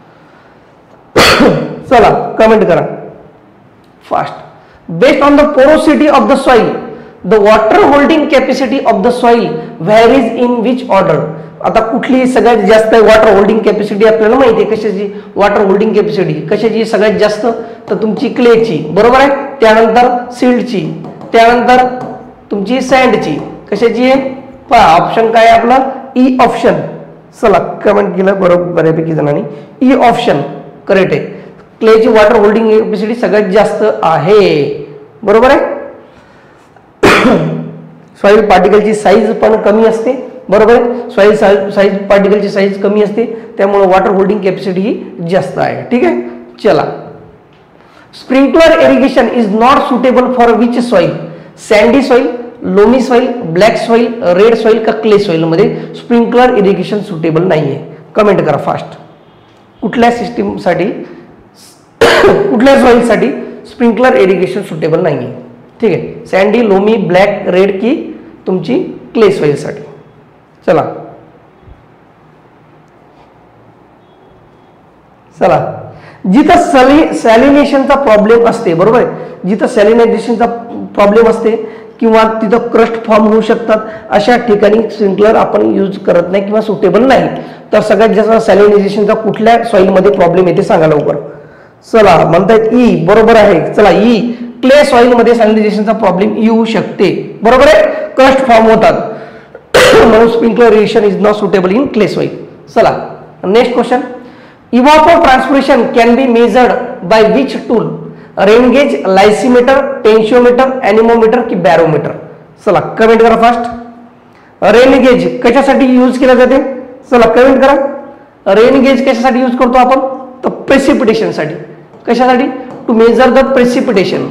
चला कमेंट करा fast. Based on the porosity of the soil the water holding capacity of the soil varies in which order. आता कुठली सगळ्यात जास्त वॉटर होल्डिंग कॅपॅसिटी आपल्याला माहिती आहे. कशाची वॉटर होल्डिंग कॅपॅसिटी, कशाची सगळ्यात जास्त, तर तुमची क्लेची, बरोबर आहे. त्यानंतर सिल्डची, त्यानंतर तुमची सँडची, कशाची आहे पहा ऑप्शन काय आहे आपलं, ई ऑप्शन. चला कमेंट केलं बरोबर बऱ्यापैकी जणांनी, ई ऑप्शन करेक्ट आहे. क्लेची वॉटर होल्डिंग कॅपॅसिटी सगळ्यात जास्त आहे, बरोबर आहे. सॉइल पार्टिकलची साईज पण कमी असते, बरोबर आहे. सॉइल साईज पार्टिकलची साईज कमी असते, त्यामुळे वॉटर होल्डिंग कॅपॅसिटी ही जास्त आहे, ठीक आहे. चला sprinkler irrigation is not suitable for which soil, sandy soil, loamy soil, black soil, red soil का क्ले सॉइल मध्ये स्प्रिंकलर इरिगेशन सुटेबल नाहीये. कमेंट करा फास्ट. कुठल्या सिस्टीमसाठी, कुठल्या सॉइलसाठी स्प्रिंकलर इरिगेशन सुटेबल नाहीये, ठीक आहे. सँडी, लोमी, ब्लॅक, रेड की तुमची क्ले सॉइलसाठी. चला चला जिथं सॅली सॅलिनेशनचा प्रॉब्लेम असते, बरोबर आहे, जिथं सॅलिनायझेशनचा प्रॉब्लेम असते किंवा तिथं क्रस्ट फॉर्म होऊ शकतात, अशा ठिकाणी स्प्रिंकलर आपण यूज करत नाही किंवा सुटेबल नाही. तर सगळ्यात जास्त सॅलिनायझेशनचा कुठल्या सॉइलमध्ये प्रॉब्लेम येते सांगा लवकर. चला म्हणतायत ई, बरोबर आहे. चला ई, क्ले सॉइल मध्ये सॅलिनायझेशनचा प्रॉब्लेम येऊ शकते, बरोबर आहे, क्रस्ट फॉर्म होतात, म्हणून sprinkler irrigation is not suitable in clay soil. चला next question. Evapotranspiration can be measured by which tool, rain gauge, lysimeter, tensiometer, anemometer की बॅरोमीटर. चला कमेंट करा फास्ट. रेन गेज कशासाठी यूज केला जाते, चला कमेंट करा. रेन गेज कशासाठी यूज करतो आपण, तर प्रेसिपिटेशन साठी. कशासाठी, टू मेजर द प्रेसिपिटेशन,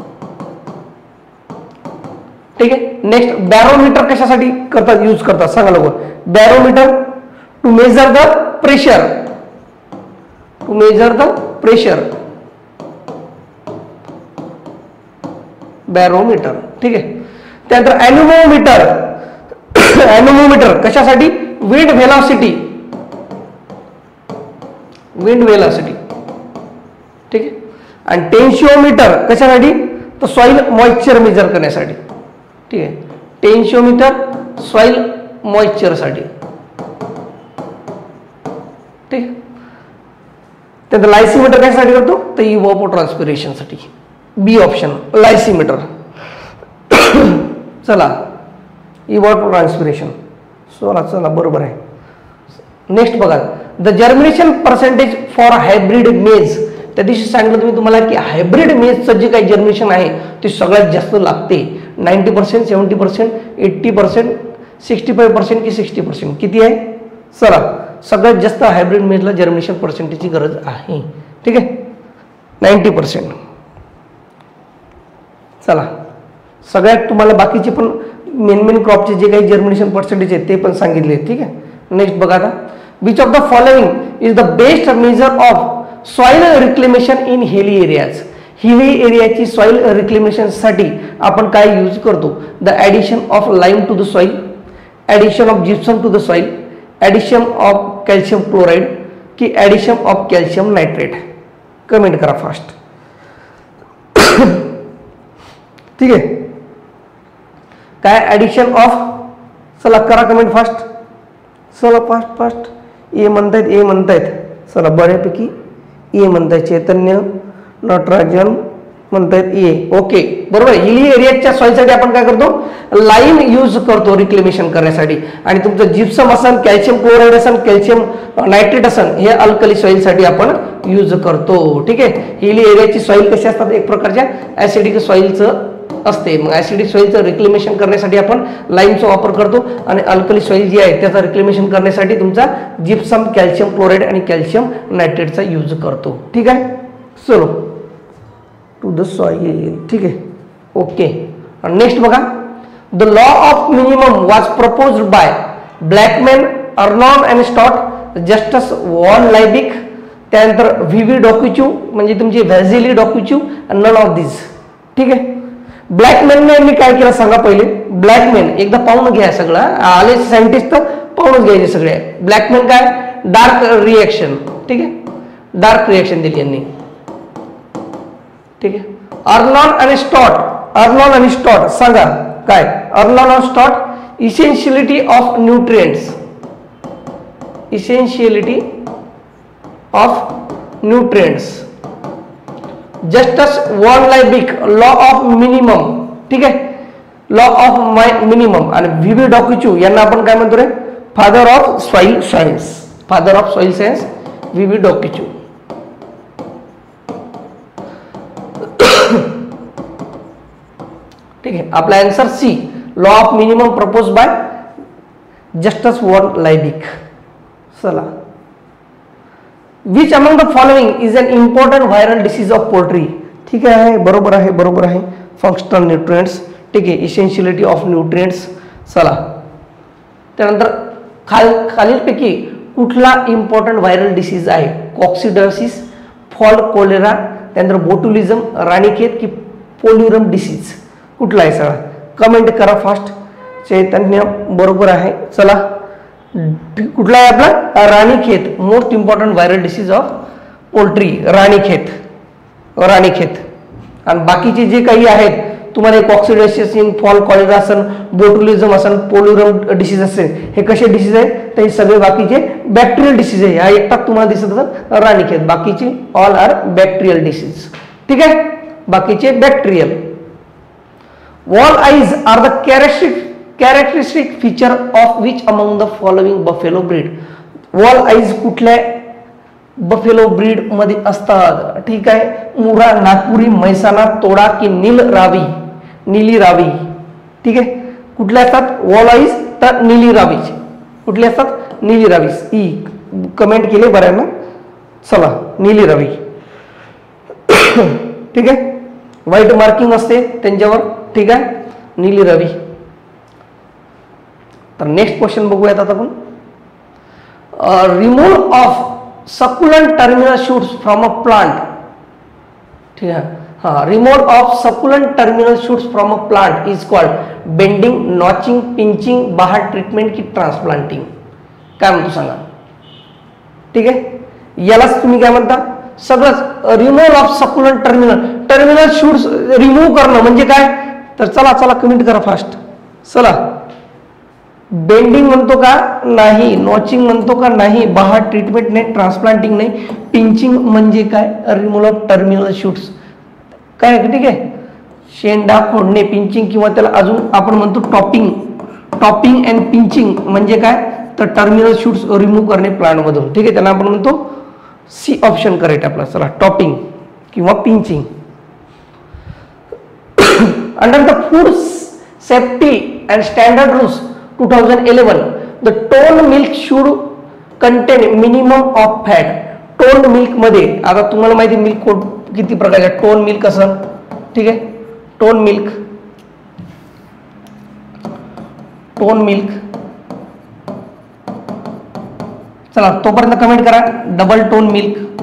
ठीक आहे. नेक्स्ट बॅरोमीटर कशासाठी करतात यूज करतात सांगा लोक. Barometer to measure the pressure, to measure the pressure, barometer, ठीक आहे. त्यानंतर एनिमोमीटर, एनिमोमीटर कशासाठी, विंड व्हेलॉसिटी, विंड व्हेलॉसिटी, ठीक आहे. आणि टेन्शिओमीटर कशासाठी, तर सॉइल मॉइश्चर मेजर करण्यासाठी, ठीक आहे. टेन्शिओमीटर सॉइल मॉइश्चरसाठी, ठीक आहे. त्यानंतर लायसीमीटर कशासाठी करतो, तर इव्हापोट्रान्सपिरेशनसाठी, बी ऑप्शन लायसीमीटर. चला इव्हापोट्रान्सपिरेशन, चला चला बरोबर आहे. नेक्स्ट बघा, the germination percentage for hybrid maize. त्या दिवशी सांगितलं तुम्ही तुम्हाला की हायब्रिड मेजचं जे काही जर्मिनेशन आहे ते सगळ्यात जास्त लागते. Ninety percent, seventy percent, eighty percent, sixty five percent की सिक्स्टी पर्सेंट किती आहे. चला सगळ्यात जास्त हायब्रिड मेजला जर्मिनेशन पर्सेंटेजची गरज आहे, ठीक आहे, नाईन्टी पर्सेंट. चला सगळ्यात तुम्हाला बाकीचे पण मेन मेन क्रॉपचे जे काही जर्मिनेशन पर्सेंटेज आहे ते पण सांगितले, ठीक आहे. नेक्स्ट बघा आता, which of the following is the best measure of soil reclamation in hilly areas. Hilly एरियाची सॉइल रिक्लेमेशन साठी आपण काय यूज करतो? The addition of lime to the soil, addition of gypsum to the soil, addition of calcium chloride की addition of calcium nitrate. Comment करा फास्ट. ठीक आहे, काय ॲडिशन ऑफ, चला करा कमेंट फास्ट. चला फास्ट फास्ट. ए म्हणतायत, ए म्हणतायत, चला बऱ्यापैकी ए म्हणतायत. चैतन्य, नटराजन म्हणतायत ए. ओके बरोबर. हिली एरियाच्या सॉइलसाठी आपण काय करतो? लाईम यूज करतो रिक्लेमेशन करण्यासाठी. आणि तुमचं जिप्सम असेल, कॅल्शियम क्लोराईड असेल, कॅल्शियम नायट्रेट असेल, हे अल्कली सॉइलसाठी आपण यूज करतो. ठीक आहे. हिली एरियाची सॉइल कशी असतात? एक प्रकारच्या ॲसिडिक सॉइलचं असते. मग ॲसिडिक सॉइलचं रिक्लेमेशन करण्यासाठी आपण लाईमचा वापर करतो आणि अल्कली सॉइल जी आहे त्याचं रिक्लेमेशन करण्यासाठी तुमचा जिप्सम, कॅल्शियम क्लोराईड आणि कॅल्शियम नायट्रेटचा यूज करतो. ठीक आहे. चलो टू द सॉइल. ठीक आहे. ओके. नेक्स्ट बघा, the law of minimum was proposed by Blackman, Arnon and Stout, Justus von Liebig, त्यानंतर व्ही व्ही डॉक्युच्यू म्हणजे तुमची व्हॅझिली डॉक्युच्यू, नन ऑफ दिस. ठीक आहे. ब्लॅकमॅनने यांनी काय केलं सांगा पहिले. ब्लॅकमॅन एकदा पाहून घ्या सगळं, आले सायंटिस्ट तर पाहूनच घ्यायचे सगळे. ब्लॅकमॅन काय? Dark reaction. ठीक आहे, डार्क रिएक्शन दिली यांनी. ठीक आहे. अर्नॉन आणि स्टॉट, अर्नॉन आणि स्टॉट सांगा काय? अर्नॉन आणि Stout, essentiality of nutrients, essentiality of nutrients, Justus von Liebig, law of minimum. ठीक आहे, लॉ ऑफ माय मिनिमम. आणि व्ही व्ही डॉक्युच्यू यांना आपण काय म्हणतो रे? Father of soil science, father of soil science V V Dokuchaev. ठीक आहे. आपला answer C, law of minimum propose by Justus von Liebig. चला, which among the following is an important viral disease of poultry. ठीक आहे, बरोबर आहे, बरोबर आहे. Functional nutrients. ठीक आहे, इसेन्शियलिटी ऑफ न्यूट्रिएंट्स. चला, त्यानंतर खाल खालीलपैकी कुठला इम्पॉर्टंट व्हायरल डिसीज आहे? कॉक्सिडोसिस, फॉल कोलेरा, त्यानंतर बोटुलिझम, राणीखेत की पोल्युरम डिसीज. कुठला आहे सगळा? कमेंट करा फास्ट. चैतन्य बरोबर आहे. चला, कुठला आहे आपला? Ranikhet, most important viral disease of poultry, Ranikhet, Ranikhet. आणि बाकीचे जे काही आहेत तुम्हाला कॉक्सिडोसिस, फॉल कॉलेरा असेल, बोटुलिझम असेल, पोल्युरम डिसीज असेल, हे कसे डिसीज आहेत? तर हे सगळे बाकीचे बॅक्टेरियल डिसीज आहे. हा एकटाच तुम्हाला दिसत असेल राणीखेत, बाकीचे ऑल आर बॅक्टेरियल डिसीज. ठीक आहे, बाकीचे bacterial. Wall eyes are the characteristic characteristic feature of which among the following buffalo breed. Wall eyes कुठल्या बफेलो ब्रीड मध्ये असतात? ठीक आहे, मुरा, नागपुरी, मैसाना, तोडा की नील रावी, नीली रावी. ठीक आहे, कुठल्या असतात वॉल आईज? तर नीली रावी. कुठले असतात? नीली रावी. ई कमेंट केले बऱ्यांना. चला, नीली रावी. ठीक आहे, व्हाईट मार्किंग असते त्यांच्यावर. ठीक आहे, नीली रावी. तर नेक्स्ट क्वेश्चन बघूयात आता आपण. Remove of succulent terminal shoots from a plant. ठीक आहे, हा, remove of succulent terminal shoots from a plant is called bending, notching, pinching, bahar treatment की ट्रान्सप्लांटिंग. काय म्हणतो सांगा? ठीक आहे, यालाच तुम्ही काय म्हणता? सगळंच remove of succulent terminal, terminal shoots remove करणं म्हणजे काय? तर चला चला कमेंट करा फास्ट. चला, बेंडिंग म्हणतो का? नाही. नॉचिंग म्हणतो का? नाही. बहार ट्रीटमेंट नाही, ट्रान्सप्लांटिंग नाही. पिंचिंग म्हणजे काय? Remove of terminal shoots. काय? ठीक आहे, शेंडा फोडणे, पिंचिंग, किंवा त्याला अजून आपण म्हणतो टॉपिंग. टॉपिंग अँड पिंचिंग म्हणजे काय? तर टर्मिनल शूट्स रिमूव्ह करणे प्लांट मधून. ठीक आहे, त्याला आपण म्हणतो सी ऑप्शन करेक्ट आपला. चला, टॉपिंग किंवा pinching. Under the food safety and standard rules two thousand eleven, the tone milk should contain minimum of fat. Tone milk मध्ये आता तुम्हाला माहिती मिल्क किती प्रकारचे? टोन मिल्क असं. ठीक आहे, टोन मिल्क, टोन मिल्क. चला तोपर्यंत कमेंट करा. Double tone milk,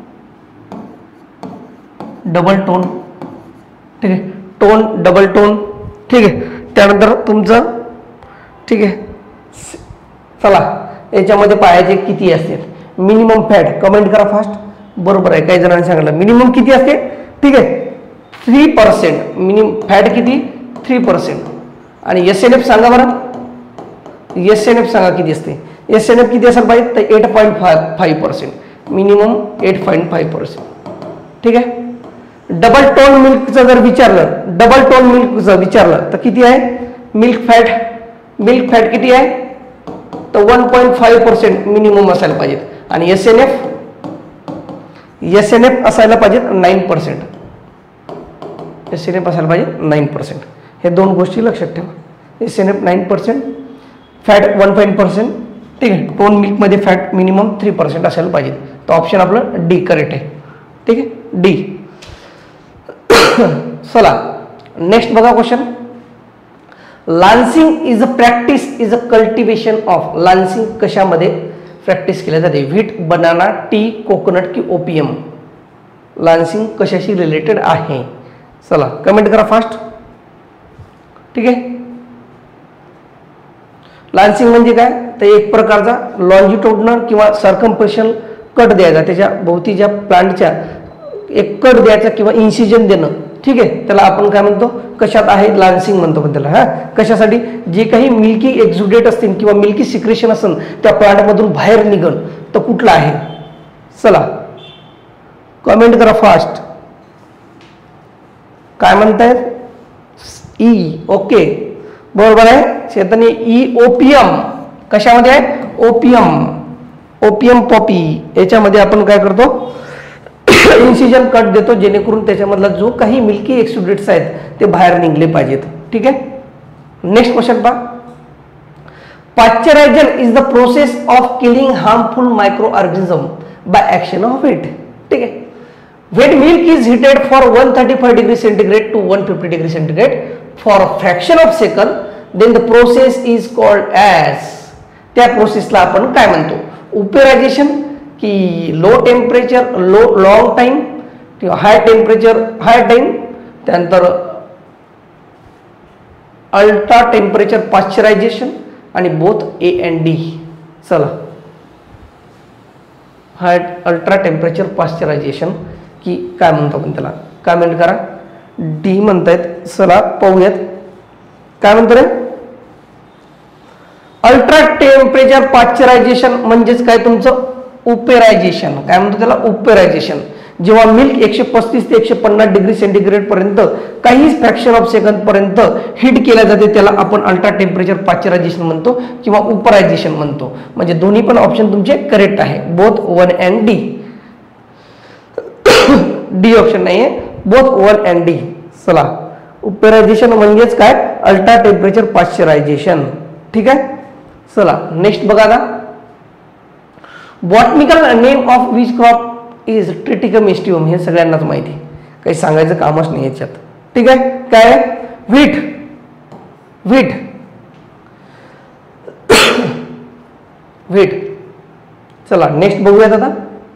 double tone, ठीक आहे, टोन डबल टोन, ठीक आहे. त्यानंतर तुमचं, ठीक आहे, चला याच्यामध्ये पाहायचे किती असते. मिनिमम फॅट कमेंट करा फास्ट. बरोबर आहे, काही जणांनी सांगितलं मिनिमम किती असते, ठीक आहे, थ्री पर्सेंट मिनिमम फॅट किती, थ्री पर्सेंट. आणि एस एन एफ सांगा बरं, एस एन एफ सांगा किती असते. एस एन एफ किती असेल पाहिजे तर eight point five five percent minimum eight point five percent, ठीक आहे. डबल टोन मिल्कचं जर विचारलं, डबल टोन मिल्कचं विचारलं तर किती आहे मिल्क फॅट, मिल्क फॅट किती आहे तर one point five percent minimum असायला पाहिजे. आणि S N F, S N F असायला पाहिजे nine percent, S N F असायला पाहिजे नाईन पर्सेंट. हे दोन गोष्टी लक्षात ठेवा. S N F nine percent, fat one point percent, ठीक आहे. टोन मिल्कमध्ये फॅट मिनिमम थ्री पर्सेंट असायला पाहिजे. तर ऑप्शन आपलं डी करेक्ट आहे, ठीक आहे, डी. चला नेक्स्ट बघा question. Lancing is a practice is a cultivation of. Lancing कशामध्ये प्रॅक्टिस केल्या जाते. व्हीट, बनाना, टी, कोकोनट की ओपियम. लान्सिंग कशाशी रिलेटेड आहे. चला कमेंट करा फास्ट, ठीक आहे. लान्सिंग म्हणजे काय तर एक प्रकारचा लॉन्जिट्युडनल किंवा सर्कम्फरेन्शियल कट द्यायचा, त्याच्या भोवती ज्या प्लांटच्या एक कट द्यायचा किंवा इन्सिजन देणं, ठीक आहे. त्याला आपण काय म्हणतो, कशात आहे लान्सिंग म्हणतो पण त्याला. हा कशासाठी, जे काही मिल्की एक्झुडेट असतील किंवा मिल्की सिक्रेशन असेल त्या प्लांटमधून बाहेर निघण तर कुठला आहे. चला कमेंट करा फास्ट. काय म्हणतायत, ई. ओके बरोबर आहे चेतन. ई ओपियम कशामध्ये आहे, ओपियम, ओपियम पॉपी. याच्यामध्ये आपण काय करतो इन्सिजन कट देतो जेणेकरून त्याच्यामधला जो काही मिल्की एक्सुडेट्स आहेत ते बाहेर निघले पाहिजेत, ठीक आहे. नेक्स्ट क्वेश्चन पहा. Pasteurization is the process of killing harmful micro organism by action of heat, ठीक आहे. When milk is heated for one thirty five degree centigrade to one fifty degree centigrade for a fraction of second, then the process is called as. त्या प्रोसेसला आपण काय म्हणतो, उपेरायझेशन की low temperature low long time किंवा हाय टेम्परेचर हाय टाइम, त्यानंतर अल्ट्रा टेम्परेचर पाश्चरायझेशन आणि बोथ ए अँड डी. चला हाय अल्ट्रा टेम्परेचर पाश्चरायझेशन की काय म्हणतो आपण त्याला, कमेंट करा. डी म्हणतायत. चला पाहूयात काय म्हणतो रे. अल्ट्रा टेम्परेचर पाश्चरायझेशन म्हणजेच काय तुमचं उपेरायझेशन. काय म्हणतो त्याला, उपेरायझेशन. जेव्हा मिल्क एकशे पस्तीस ते एकशे पन्नास डिग्री सेंटीग्रेड पर्यंत काहीच फ्रॅक्शन ऑफ सेकंड पर्यंत हीट केल्या जाते त्याला आपण अल्ट्रा टेम्परेचर पाश्चरायझेशन म्हणतो किंवा उपेरायझेशन म्हणतो. म्हणजे दोन्ही पण ऑप्शन तुमचे करेक्ट आहे, both one and D. D option नाही आहे, बोथ वन अँड डी. चला उपेरायझेशन म्हणजेच काय, अल्ट्रा टेम्परेचर पाश्चरायझेशन, ठीक आहे. चला नेक्स्ट बघा आता. Botanical name of which crop is triticum aestivum. हे सगळ्यांनाच माहिती, काही सांगायचं कामच नाही याच्यात, ठीक आहे. काय व्हीट, व्हीट, व्हीट. चला नेक्स्ट बघूयात आता.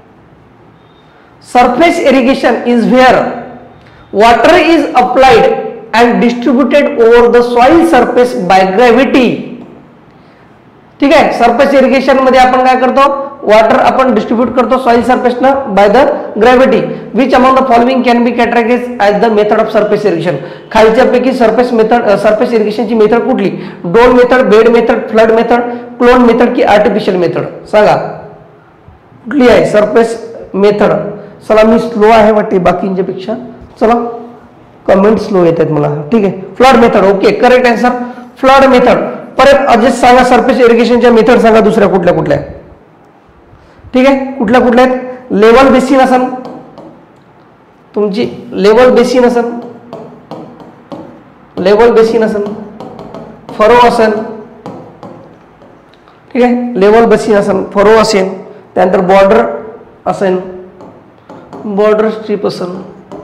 Surface irrigation is where water is applied and distributed over the soil surface by gravity. ठीक आहे. सरफेस इरिगेशन मध्ये आपण काय करतो, वॉटर आपण डिस्ट्रीब्यूट करतो सॉइल सरफेस न by the gravity. Which among the following can be categorized as the method of surface irrigation. खालच्या पैकी सरफेस मेथड सरफेस इरिगेशनची मेथड कुठली, dole method, bed method, flood method, clone method की आर्टिफिशियल मेथड. सांगा कुठली आहे सरफेस मेथड. चला मी स्लो आहे वाटते बाकींच्या पेक्षा. चला कमेंट स्लो येतात मला, ठीक आहे. Flood method. Okay correct answer flood method. परत अजय सांगा सरफेस इरिगेशनच्या मेथड सांगा दुसऱ्या कुठल्या कुठल्या, ठीक आहे. कुठल्या कुठल्या आहेत. लेवल बेसिन असन तुमची, लेवल बेसिन असन, लेवल बेसिन असन, फरो असन, ठीक आहे. लेवल बेसिन असन, फरो असेल, त्यानंतर बॉर्डर असेल, बॉर्डर स्ट्रीप असेल.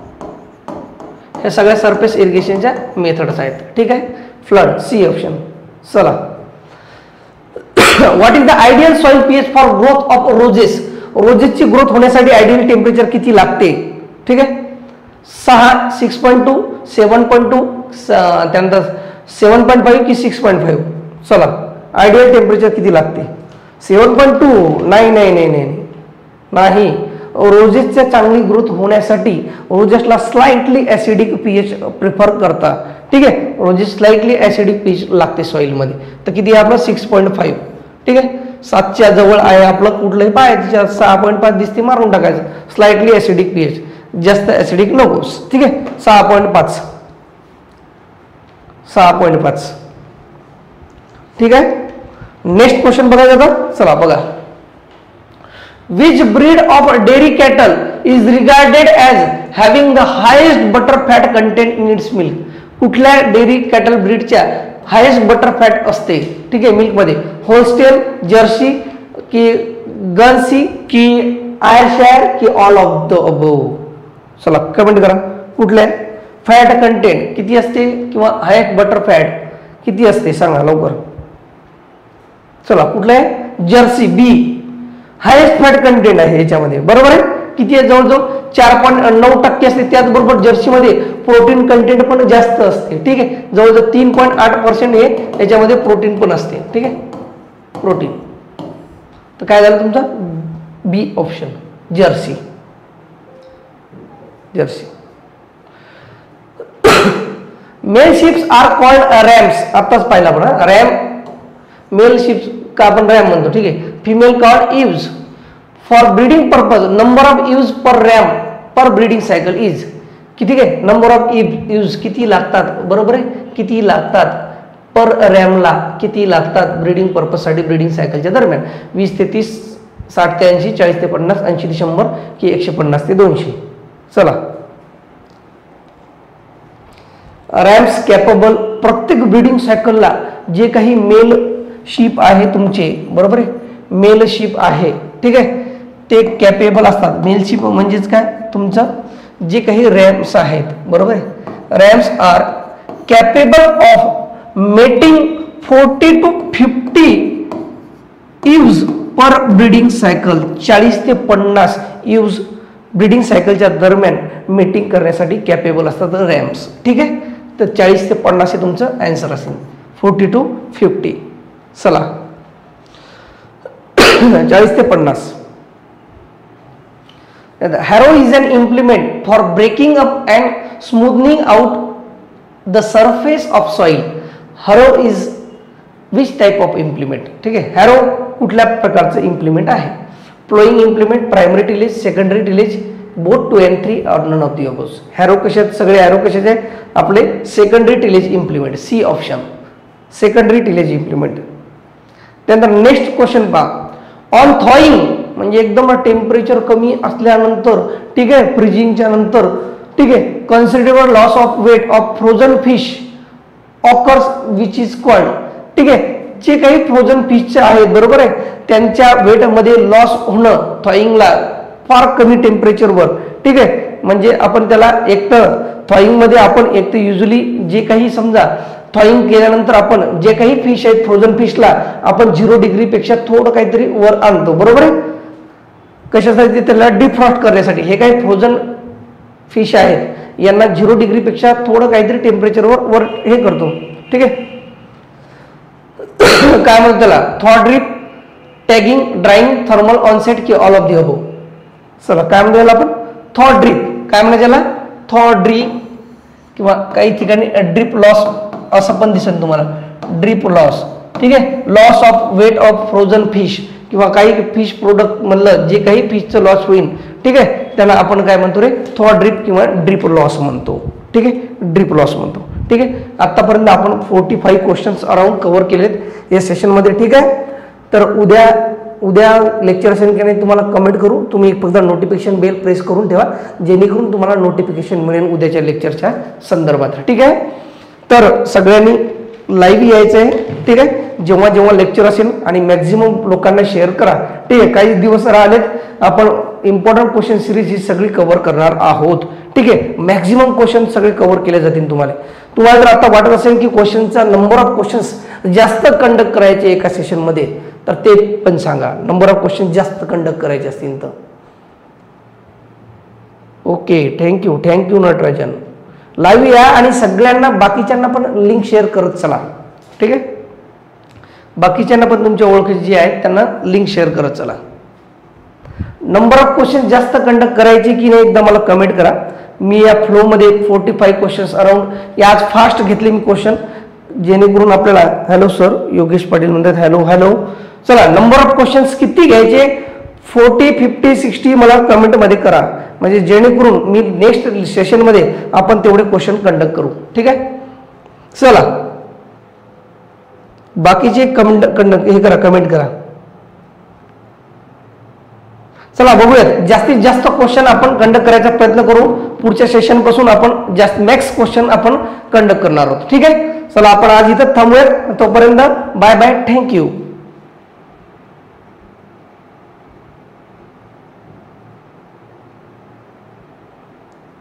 हे सगळ्या सरफेस इरिगेशनच्या मेथड्स आहेत, ठीक आहे. Flood C option. चला what is the ideal soil pH for growth of roses, रोजेसची ग्रोथ होण्यासाठी आयडियल टेम्परेचर किती लागते? ठीक आहे, सहा, six point two, seven point two, त्यानंतर सेवन पॉईंट फाईव्ह की सिक्स पॉईंट फाईव्ह. चला आयडियल टेम्परेचर किती लागते? Seven point two. नाही नाही नाही नाही नाही, रोजेसच्या चांगली ग्रोथ होण्यासाठी रोजेसला स्लाइटली ऍसिडिक पीएच प्रिफर करता. ठीक आहे, रोजेस स्लाइटली ऍसिडिक पीएच लागते सॉइलमध्ये. तर किती आहे आपलं? Six point five. ठीक आहे, सातच्या जवळ आहे आपलं कुठलंही पाहायचं, सहा पॉईंट पाच दिसते मारून टाकायचं. स्लाइटली ऍसिडिक पीएच, जास्त ऍसिडिक नकोस. ठीक आहे, सहा पॉईंट पाच, सहा पॉईंट पाच. ठीक आहे, नेक्स्ट क्वेश्चन बघायचा आता. चला बघा. Which breed of dairy cattle is regarded as having the highest butter fat content in its milk? कुठल्या डेअरी कॅटल ब्रीडच्या हायेस्ट बटर फॅट असते? ठीक आहे, मिल्कमध्ये. होल्स्टेन, जर्सी की गन्सी की आयरशायर की ऑल ऑफ द अबोव? चला कमेंट करा. कुठल्या फॅट कंटेंट किती असते किंवा हायेस्ट बटर फॅट किती असते सांगा लवकर. चला कुठलं आहे? Jersey, B. Highest fat content आहे याच्यामध्ये, बरोबर आहे. किती आहे? जवळजवळ चार पॉईंट नऊ टक्के असते. त्याचबरोबर जर्सीमध्ये प्रोटीन कंटेंट पण जास्त असते. ठीक आहे, जवळजवळ तीन पॉईंट आठ पर्सेंट हे याच्यामध्ये प्रोटीन पण असते. ठीक आहे, प्रोटीन. तर काय झालं तुमचा? B option, Jersey. Jersey. Male sheeps are called rams. आताच पाहिला आपण रॅम. मेल शिप्स का आपण रॅम म्हणतो. ठीक आहे, female called ewes. For breeding purpose number of ewes per ram per breeding cycle is किती? आहे नंबर ऑफ इव्ज किती लागतात? बरोबर आहे, किती लागतात पर रॅमला? किती लागतात ब्रीडिंग पर्पजसाठी ब्रीडिंग सायकलच्या दरम्यान? वीस ते तीस, साठ ते ऐंशी, चाळीस ते पन्नास, ऐंशी ते शंभर की एकशे पन्नास ते दोनशे. चला, रॅम्स कॅपेबल. प्रत्येक ब्रीडिंग सायकलला जे काही मेल शीप आहे तुमचे, बरोबर आहे, मेल शीप आहे. ठीक आहे, ते कॅपेबल असतात. मेल शीप म्हणजेच काय? तुमचं जे काही रॅम्स आहेत, बरोबर आहे, rams are capable of mating forty to fifty ewes per breeding cycle. चाळीस ते पन्नास इव्ज ब्रीडिंग सायकलच्या दरम्यान मेटिंग करण्यासाठी कॅपेबल असतात रॅम्स. ठीक आहे, तर चाळीस ते पन्नास हे तुमचं आन्सर असेल. Forty to fifty. चला, चाळीस ते पन्नास. Harrow is an implement for breaking up and smoothing out the surface of soil. Harrow is which type of implement? ठीक आहे, हॅरो कुठल्या प्रकारचं इम्प्लिमेंट आहे? Ploughing implement, primary tillage, secondary tillage, both two and three और none of the above. Harrow कशात? सगळे हॅरो कशाचे? आपले secondary tillage implement. C option, secondary tillage implement. त्यानंतर नेक्स्ट क्वेश्चन पहा. ऑन थॉईंग म्हणजे एकदम टेम्परेचर कमी असल्यानंतर, ठीक आहे, फ्रीजिंगच्या नंतर, ठीक आहे, considerable loss of weight of frozen fish occurs which is called. ठीक आहे, जे काही फ्रोझन फिशचे आहेत, बरोबर आहे, त्यांच्या वेटमध्ये लॉस होणं थॉईंगला फार कमी टेम्परेचरवर. ठीक आहे, म्हणजे आपण त्याला एक तर थॉईंगमध्ये आपण एक तर युजली जे काही समजा थॉईंग केल्यानंतर आपण जे काही फिश आहेत फ्रोझन फिशला आपण झिरो डिग्रीपेक्षा थोडं काहीतरी वर आणतो, बरोबर आहे. कशासाठी? त्याला डिफ्रॉस्ट करण्यासाठी. हे काही फ्रोझन फिश आहेत यांना झिरो डिग्रीपेक्षा थोडं काहीतरी टेम्परेचरवर वर हे करतो. ठीक आहे, काय म्हणतो त्याला? Thaw drip, tagging, drying, thermal onset की ऑल ऑफ दी अबोव्ह. चला काय म्हणतो याला आपण? Thaw drip. काय म्हणायचं याला? थॉ ड्रिप किंवा काही ठिकाणी ड्रिप लॉस असं पण दिसेल तुम्हाला, ड्रिप लॉस. ठीक आहे, loss of weight of frozen fish किंवा काही फिश प्रोडक्ट म्हणलं जे काही फिशचं लॉस होईल, ठीक आहे, त्याला आपण काय म्हणतो रे? थॉ ड्रिप किंवा ड्रिप लॉस म्हणतो. ठीक आहे, ड्रिप लॉस म्हणतो. ठीक आहे, आतापर्यंत आपण forty five questions around cover केलेत या सेशनमध्ये. ठीक आहे, तर उद्या उद्या लेक्चर असेल की नाही तुम्हाला कमेंट करू. तुम्ही फक्त नोटिफिकेशन बेल प्रेस करून ठेवा जेणेकरून तुम्हाला नोटिफिकेशन मिळेल उद्याच्या लेक्चरच्या संदर्भात. ठीक आहे, तर सगळ्यांनी लाईव्ह यायचं आहे. ठीक आहे, जेव्हा जेव्हा लेक्चर असेल आणि मॅक्झिमम लोकांना शेअर करा. ठीक आहे, काही दिवस राहिलेत, आपण इम्पॉर्टंट क्वेश्चन सिरीज ही सगळी कव्हर करणार आहोत. ठीक आहे, मॅक्झिमम क्वेश्चन सगळे कव्हर केले जातील. तुम्हाला तुम्हाला जर आता वाटत असेल की क्वेश्चनचा नंबर ऑफ क्वेश्चन्स जास्त कंडक्ट करायचे एका सेशनमध्ये, तर तर ते पण सांगा. नंबर ऑफ क्वेश्चन जास्त कंडक्ट करायचे असतील तर. Okay, thank you thank you Natarajan. Live या आणि सगळ्यांना बाकीच्यांना पण लिंक शेअर करत चला. ठीक आहे, बाकीच्यांना पण तुमच्या ओळखीचे जे आहेत त्यांना लिंक शेअर करत चला. नंबर ऑफ क्वेश्चन जास्त कंडक्ट करायचे की नाही एकदा मला कमेंट करा. मी या फ्लो मध्ये फोर्टी फाईव्ह क्वेश्चन्स अराउंड या आज फास्ट घेतले मी क्वेश्चन, जेणेकरून आपल्याला. हॅलो सर, योगेश पाटील म्हणतात हॅलो हॅलो. चला, नंबर ऑफ क्वेश्चन्स किती घ्यायचे, फोर्टी फिफ्टी सिक्स्टी मला कमेंटमध्ये करा, म्हणजे जेणेकरून मी नेक्स्ट सेशनमध्ये आपण तेवढे क्वेश्चन कंडक्ट करू. ठीक आहे, चला बाकीचे कमेंट कंडक्ट हे करा, कमेंट करा. चला बघूयात, जास्तीत जास्त क्वेश्चन आपण कंडक्ट करायचा प्रयत्न करू. पुढच्या सेशन पासून आपण जास्त मॅक्स क्वेश्चन आपण कंडक्ट करणार आहोत. ठीक आहे, चला आपण आज इथं थांबूयात. तोपर्यंत बाय बाय, थँक्यू.